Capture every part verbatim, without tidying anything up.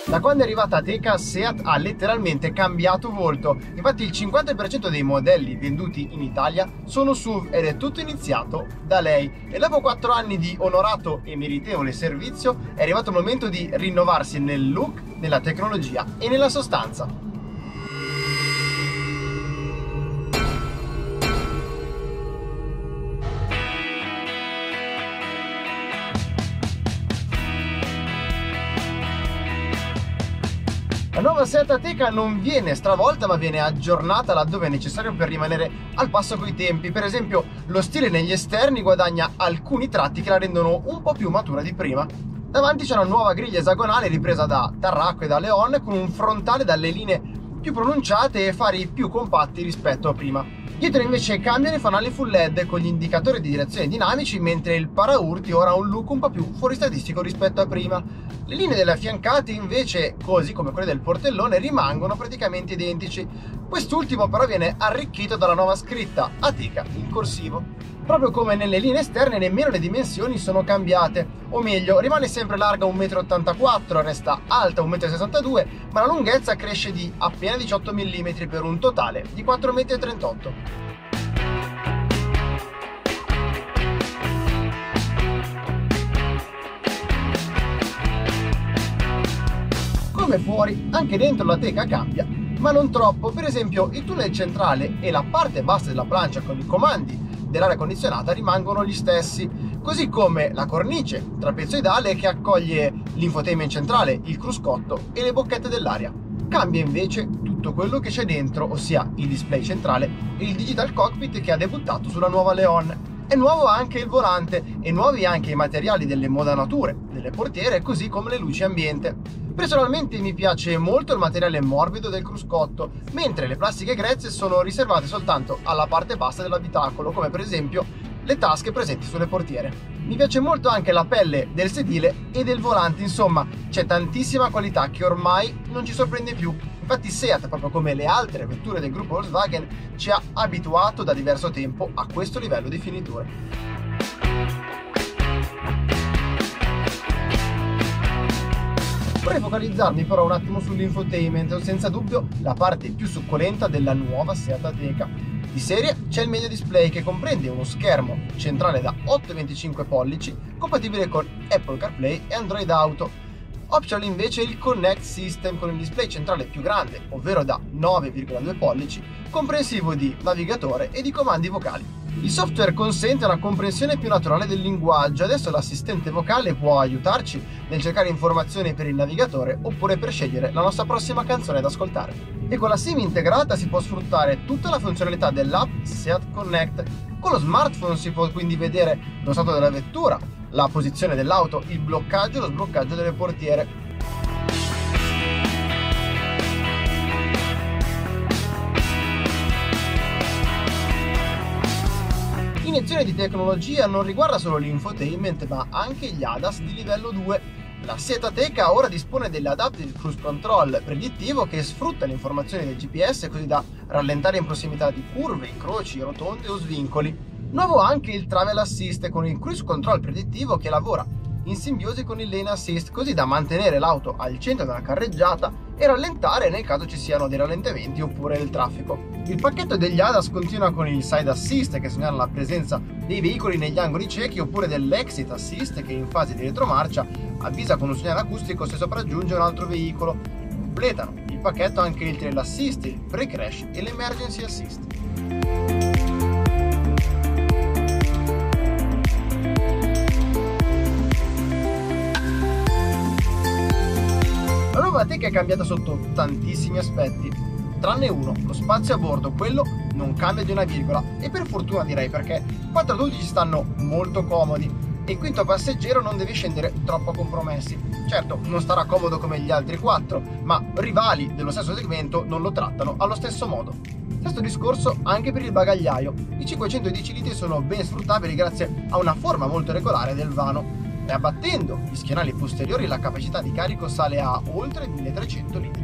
Da quando è arrivata Ateca, Seat ha letteralmente cambiato volto. Infatti il cinquanta per cento dei modelli venduti in Italia sono S U V ed è tutto iniziato da lei. E dopo quattro anni di onorato e meritevole servizio è arrivato il momento di rinnovarsi nel look, nella tecnologia e nella sostanza. La nuova Seat Ateca non viene stravolta ma viene aggiornata laddove è necessario per rimanere al passo coi tempi. Per esempio lo stile negli esterni guadagna alcuni tratti che la rendono un po' più matura di prima. Davanti c'è una nuova griglia esagonale ripresa da Tarraco e da Leon con un frontale dalle linee più pronunciate e fari più compatti rispetto a prima. Dietro invece cambiano i fanali full L E D con gli indicatori di direzione dinamici, mentre il paraurti ora ha un look un po' più fuoristatistico rispetto a prima. Le linee delle affiancate invece, così come quelle del portellone, rimangono praticamente identici. Quest'ultimo però viene arricchito dalla nuova scritta Ateca in corsivo. Proprio come nelle linee esterne nemmeno le dimensioni sono cambiate, o meglio rimane sempre larga un metro e ottantaquattro m, resta alta un metro e sessantadue m, ma la lunghezza cresce di appena diciotto millimetri per un totale di quattro metri e trentotto m. Come fuori, anche dentro l'Ateca cambia, ma non troppo. Per esempio il tunnel centrale e la parte bassa della plancia con i comandi dell'aria condizionata rimangono gli stessi, così come la cornice trapezoidale che accoglie l'infotainment centrale, il cruscotto e le bocchette dell'aria. Cambia invece tutto quello che c'è dentro, ossia il display centrale e il digital cockpit che ha debuttato sulla nuova Leon. È nuovo anche il volante e nuovi anche i materiali delle modanature, delle portiere, così come le luci ambiente. Personalmente mi piace molto il materiale morbido del cruscotto, mentre le plastiche grezze sono riservate soltanto alla parte bassa dell'abitacolo, come per esempio le tasche presenti sulle portiere. Mi piace molto anche la pelle del sedile e del volante, insomma c'è tantissima qualità che ormai non ci sorprende più. Infatti Seat, proprio come le altre vetture del gruppo Volkswagen, ci ha abituato da diverso tempo a questo livello di finiture. Vorrei focalizzarmi però un attimo sull'infotainment, senza dubbio la parte più succolenta della nuova Seat Ateca. Di serie c'è il Media Display che comprende uno schermo centrale da otto virgola venticinque pollici compatibile con Apple CarPlay e Android Auto. Optional invece il Connect System con il display centrale più grande, ovvero da nove virgola due pollici, comprensivo di navigatore e di comandi vocali. Il software consente una comprensione più naturale del linguaggio. Adesso l'assistente vocale può aiutarci nel cercare informazioni per il navigatore oppure per scegliere la nostra prossima canzone da ascoltare. E con la SIM integrata si può sfruttare tutta la funzionalità dell'app Seat Connect. Con lo smartphone si può quindi vedere lo stato della vettura, la posizione dell'auto, il bloccaggio e lo sbloccaggio delle portiere. L'iniezione di tecnologia non riguarda solo l'infotainment ma anche gli A D A S di livello due. La Seat Ateca ora dispone dell'Adaptive Cruise Control predittivo che sfrutta le informazioni del G P S così da rallentare in prossimità di curve, incroci, rotonde o svincoli. Nuovo anche il Travel Assist con il Cruise Control predittivo che lavora in simbiosi con il Lane Assist così da mantenere l'auto al centro della carreggiata e rallentare nel caso ci siano dei rallentamenti oppure del traffico. Il pacchetto degli A D A S continua con il Side Assist che segnala la presenza dei veicoli negli angoli ciechi oppure dell'Exit Assist che in fase di retromarcia avvisa con un segnale acustico se sopraggiunge un altro veicolo. Completano il pacchetto anche il Trail Assist, il Pre-Crash e l'Emergency Assist. La nuova Ateca è cambiata sotto tantissimi aspetti, tranne uno, lo spazio a bordo, quello non cambia di una virgola e per fortuna direi perché i quattro adulti ci stanno molto comodi e il quinto passeggero non deve scendere troppo a compromessi. Certo, non starà comodo come gli altri quattro, ma rivali dello stesso segmento non lo trattano allo stesso modo. Stesso discorso anche per il bagagliaio, i cinquecentodieci litri sono ben sfruttabili grazie a una forma molto regolare del vano. E abbattendo gli schienali posteriori la capacità di carico sale a oltre milletrecento litri.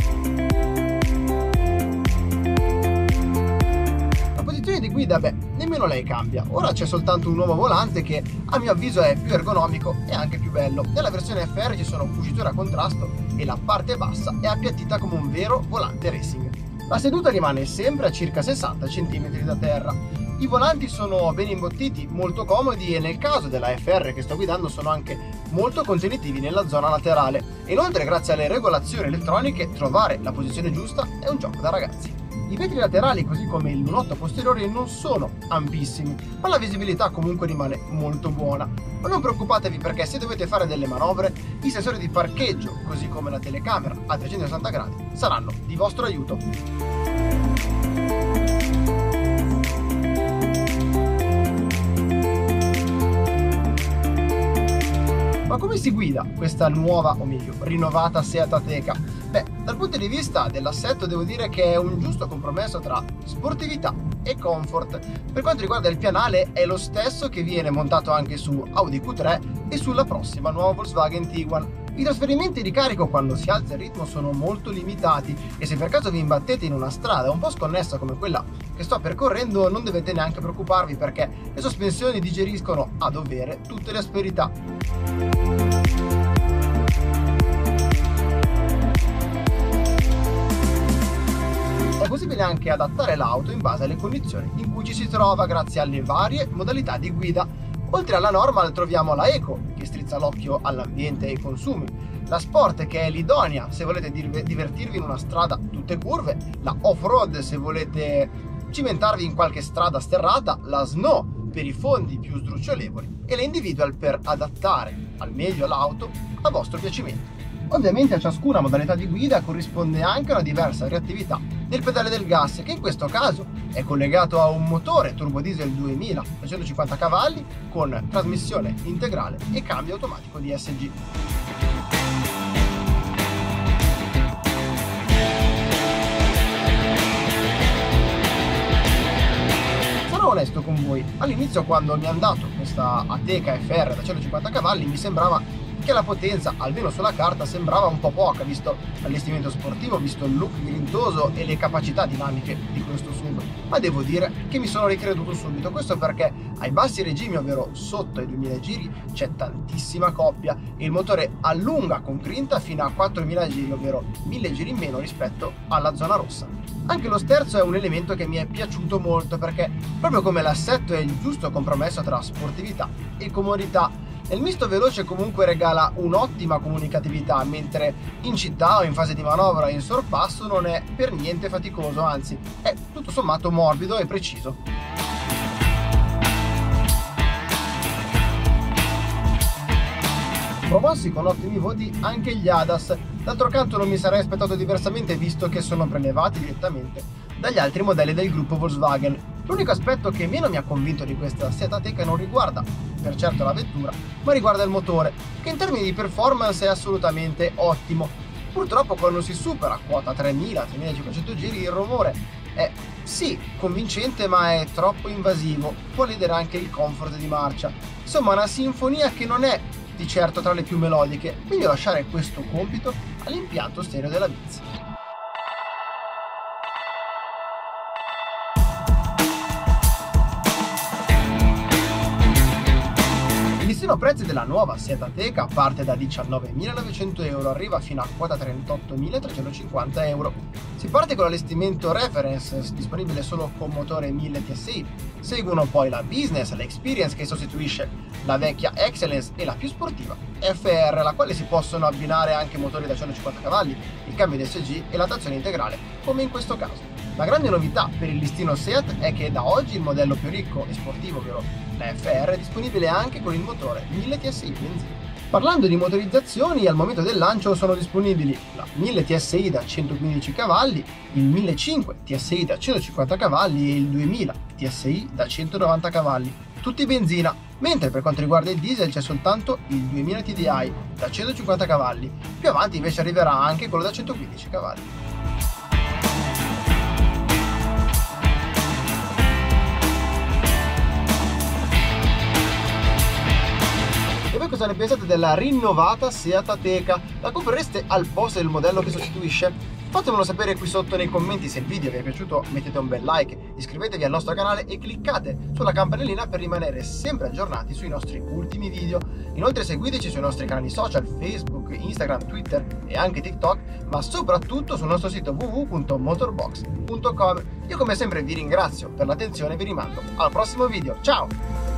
La posizione di guida, beh, nemmeno meno lei cambia. Ora c'è soltanto un nuovo volante che a mio avviso è più ergonomico e anche più bello. Nella versione F R ci sono cuciture a contrasto e la parte bassa è appiattita come un vero volante racing. La seduta rimane sempre a circa sessanta centimetri da terra. I volanti sono ben imbottiti, molto comodi e nel caso della F R che sto guidando sono anche molto contenitivi nella zona laterale. Inoltre, grazie alle regolazioni elettroniche, trovare la posizione giusta è un gioco da ragazzi. I vetri laterali, così come il lunotto posteriore, non sono ampissimi, ma la visibilità comunque rimane molto buona. Ma non preoccupatevi, perché se dovete fare delle manovre, i sensori di parcheggio, così come la telecamera a trecentosessanta gradi, saranno di vostro aiuto. Ma come si guida questa nuova, o meglio, rinnovata Seat Ateca? Beh, dal punto di vista dell'assetto devo dire che è un giusto compromesso tra sportività e comfort. Per quanto riguarda il pianale, è lo stesso che viene montato anche su Audi Q tre e sulla prossima nuova Volkswagen Tiguan. I trasferimenti di carico quando si alza il ritmo sono molto limitati e se per caso vi imbattete in una strada un po' sconnessa come quella che sto percorrendo, non dovete neanche preoccuparvi, perché le sospensioni digeriscono a dovere tutte le asperità. È possibile anche adattare l'auto in base alle condizioni in cui ci si trova grazie alle varie modalità di guida. Oltre alla normal troviamo la Eco, che strizza l'occhio all'ambiente e ai consumi, la Sport, che è l'idonea se volete divertirvi in una strada tutte curve, la Off-Road se volete cimentarvi in qualche strada sterrata, la Snow per i fondi più sdrucciolevoli e le Individual per adattare al meglio l'auto a vostro piacimento. Ovviamente a ciascuna modalità di guida corrisponde anche una diversa reattività del pedale del gas, che in questo caso è collegato a un motore turbodiesel duemila da centocinquanta cavalli con trasmissione integrale e cambio automatico D S G. Sarò onesto con voi, all'inizio quando mi è andato questa Ateca F R da centocinquanta cavalli mi sembrava che la potenza, almeno sulla carta, sembrava un po' poca, visto l'allestimento sportivo, visto il look grintoso e le capacità dinamiche di questo S U V. Ma devo dire che mi sono ricreduto subito, questo perché ai bassi regimi, ovvero sotto i duemila giri, c'è tantissima coppia e il motore allunga con grinta fino a quattromila giri, ovvero mille giri in meno rispetto alla zona rossa. Anche lo sterzo è un elemento che mi è piaciuto molto, perché proprio come l'assetto è il giusto compromesso tra sportività e comodità. Il misto veloce comunque regala un'ottima comunicatività, mentre in città o in fase di manovra in sorpasso non è per niente faticoso, anzi è tutto sommato morbido e preciso. Promossi con ottimi voti anche gli A D A S, d'altro canto non mi sarei aspettato diversamente, visto che sono prelevati direttamente dagli altri modelli del gruppo Volkswagen. L'unico aspetto che meno mi ha convinto di questa Seat Ateca non riguarda per certo la vettura, ma riguarda il motore, che in termini di performance è assolutamente ottimo. Purtroppo quando si supera quota tremila tremilacinquecento giri il rumore è sì convincente, ma è troppo invasivo, può ledere anche il comfort di marcia. Insomma, una sinfonia che non è di certo tra le più melodiche, meglio lasciare questo compito all'impianto stereo della Vitz. Il listino prezzi della nuova Seat Ateca parte da diciannovemilanovecento euro, arriva fino a quota trentottomilatrecentocinquanta euro. Si parte con l'allestimento Reference, disponibile solo con motore mille T S I, seguono poi la Business, la Experience che sostituisce la vecchia Excellence e la più sportiva F R, alla quale si possono abbinare anche motori da centocinquanta cavalli, il cambio D S G e la trazione integrale, come in questo caso. La grande novità per il listino Seat è che da oggi il modello più ricco e sportivo, ovvero la F R, è disponibile anche con il motore mille T S I benzina. Parlando di motorizzazioni, al momento del lancio sono disponibili la mille T S I da centoquindici cavalli, il millecinquecento T S I da centocinquanta cavalli e il duemila T S I da centonovanta cavalli, tutti benzina, mentre per quanto riguarda il diesel c'è soltanto il duemila T D I da centocinquanta cavalli, più avanti invece arriverà anche quello da centoquindici cavalli. E voi cosa ne pensate della rinnovata Seat Ateca? La comprereste al posto del modello che sostituisce? Fatemelo sapere qui sotto nei commenti. Se il video vi è piaciuto mettete un bel like, iscrivetevi al nostro canale e cliccate sulla campanellina per rimanere sempre aggiornati sui nostri ultimi video. Inoltre seguiteci sui nostri canali social Facebook, Instagram, Twitter e anche TikTok, ma soprattutto sul nostro sito w w w punto motorbox punto com. Io come sempre vi ringrazio per l'attenzione e vi rimando al prossimo video. Ciao!